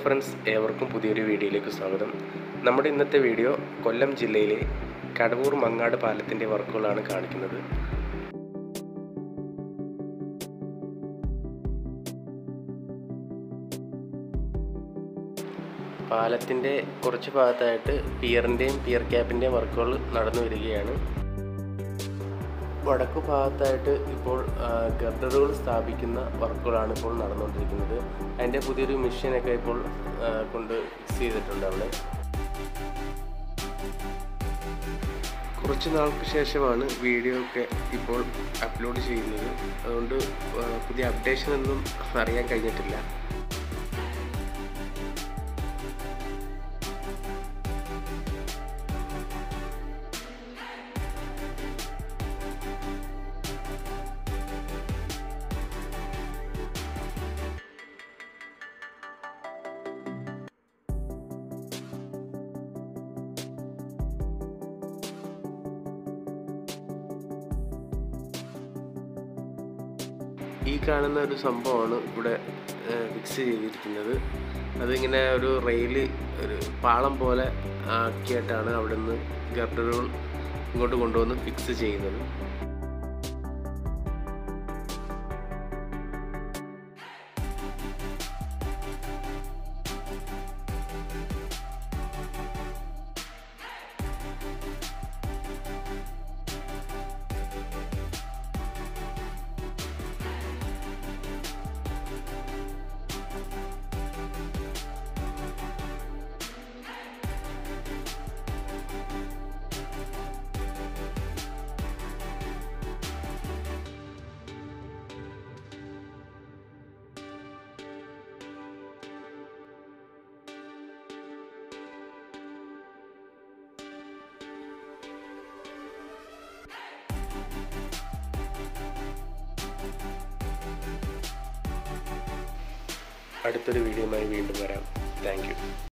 Friends, ഏവർക്കും പുതിയൊരു വീഡിയോയിലേക്ക് സ്വാഗതം. നമ്മുടെ ഇന്നത്തെ വീഡിയോ കൊല്ലം ജില്ലയിലെ കടവൂർ മങ്ങാട് പാലത്തിൻ്റെ വർക്കുകളാണ് കാണിക്കുന്നത്. പാലത്തിൻ്റെ കുറച്ച് ഭാഗത്തായിട്ട് പിയറിൻ്റെയും പിയർ ക്യാപ്പിൻ്റെയും വർക്കുകൾ നടന്നു വരികയാണ്. വടക്കു ഭാഗത്തായിട്ട് ഇപ്പോൾ ഗർഡറുകൾ സ്ഥാപിക്കുന്ന വർക്കുകളാണ് ഇപ്പോൾ നടന്നുകൊണ്ടിരിക്കുന്നത്. അതിൻ്റെ പുതിയൊരു മെഷീനൊക്കെ ഇപ്പോൾ കൊണ്ട് ഫിക്സ് ചെയ്തിട്ടുണ്ട് അവിടെ. കുറച്ച് നാൾക്ക് ശേഷമാണ് വീഡിയോ ഒക്കെ ഇപ്പോൾ അപ്ലോഡ് ചെയ്യുന്നത്. അതുകൊണ്ട് പുതിയ അപ്ഡേഷനൊന്നും അറിയാൻ കഴിഞ്ഞിട്ടില്ല. ഈ കാണുന്ന ഒരു സംഭവമാണ് ഇവിടെ ഫിക്സ് ചെയ്തിരിക്കുന്നത്. അതിങ്ങനെ ഒരു ഒരു പാളം പോലെ ആക്കിയിട്ടാണ് അവിടെ നിന്ന് ഗർഡറുകൾ ഇങ്ങോട്ട് കൊണ്ടുവന്ന് ഫിക്സ് ചെയ്യുന്നത്. അടുത്തൊരു വീഡിയോയുമായി വീണ്ടും വരാം. Thank U.